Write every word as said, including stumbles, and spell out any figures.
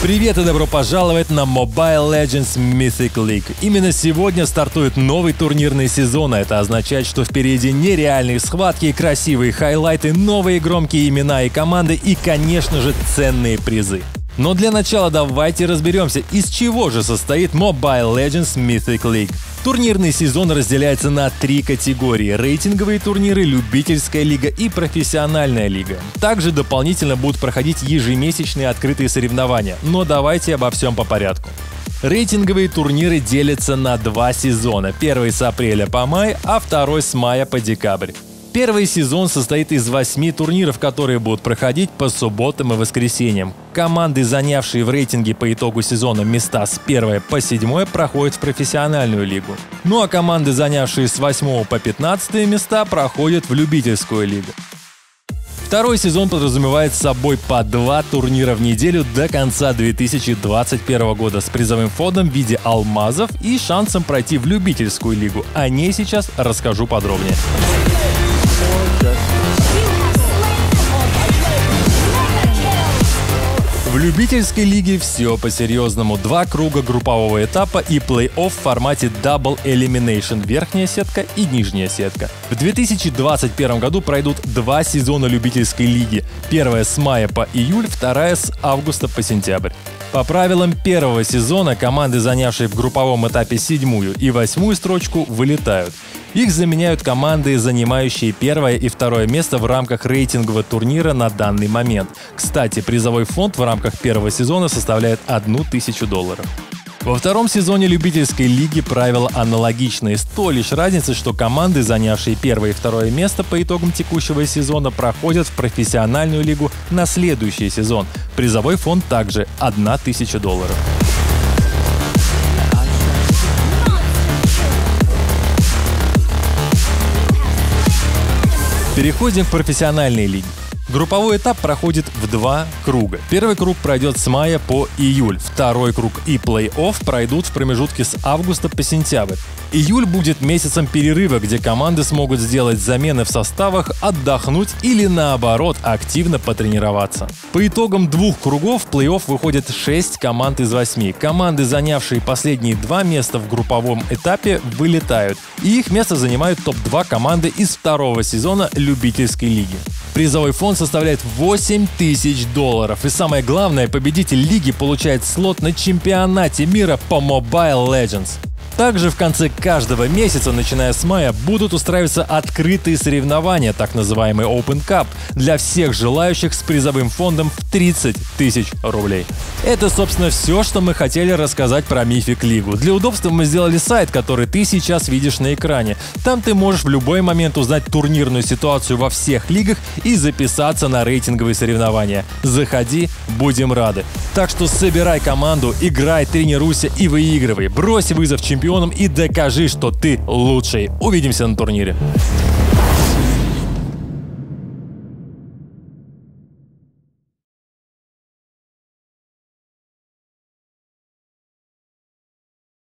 Привет и добро пожаловать на Mobile Legends Mythic League. Именно сегодня стартует новый турнирный сезон, а это означает, что впереди нереальные схватки, красивые хайлайты, новые громкие имена и команды и, конечно же, ценные призы. Но для начала давайте разберемся, из чего же состоит Mobile Legends Mythic League. Турнирный сезон разделяется на три категории: рейтинговые турниры, любительская лига и профессиональная лига. Также дополнительно будут проходить ежемесячные открытые соревнования, но давайте обо всем по порядку. Рейтинговые турниры делятся на два сезона, первый с апреля по май, а второй с мая по декабрь. Первый сезон состоит из восьми турниров, которые будут проходить по субботам и воскресеньям. Команды, занявшие в рейтинге по итогу сезона места с первого по седьмое, проходят в профессиональную лигу. Ну а команды, занявшие с восьмого по пятнадцатое места, проходят в любительскую лигу. Второй сезон подразумевает собой по два турнира в неделю до конца две тысячи двадцать первого года с призовым фондом в виде алмазов и шансом пройти в любительскую лигу. О ней сейчас расскажу подробнее. В любительской лиге все по-серьезному. Два круга группового этапа и плей-офф в формате Double Elimination – верхняя сетка и нижняя сетка. В две тысячи двадцать первом году пройдут два сезона любительской лиги. Первая с мая по июль, вторая с августа по сентябрь. По правилам первого сезона команды, занявшие в групповом этапе седьмую и восьмую строчку, вылетают. Их заменяют команды, занимающие первое и второе место в рамках рейтингового турнира на данный момент. Кстати, призовой фонд в рамках первого сезона составляет одну тысячу долларов. Во втором сезоне любительской лиги правила аналогичные, с той лишь разницей, что команды, занявшие первое и второе место по итогам текущего сезона, проходят в профессиональную лигу на следующий сезон. Призовой фонд также одна тысяча долларов. Переходим к профессиональной лиге. Групповой этап проходит в два круга. Первый круг пройдет с мая по июль, второй круг и плей-офф пройдут в промежутке с августа по сентябрь. Июль будет месяцем перерыва, где команды смогут сделать замены в составах, отдохнуть или, наоборот, активно потренироваться. По итогам двух кругов в плей-офф выходят шесть команд из восьми. Команды, занявшие последние два места в групповом этапе, вылетают, и их место занимают топ два команды из второго сезона любительской лиги. Призовой фонд составляет восемь тысяч долларов. И самое главное, победитель лиги получает слот на чемпионате мира по Mobile Legends. Также в конце каждого месяца, начиная с мая, будут устраиваться открытые соревнования, так называемый Open Cup, для всех желающих с призовым фондом в тридцать тысяч рублей. Это, собственно, все, что мы хотели рассказать про Mythic Лигу. Для удобства мы сделали сайт, который ты сейчас видишь на экране. Там ты можешь в любой момент узнать турнирную ситуацию во всех лигах и записаться на рейтинговые соревнования. Заходи, будем рады. Так что собирай команду, играй, тренируйся и выигрывай. Брось вызов чемпионам и докажи, что ты лучший. Увидимся на турнире.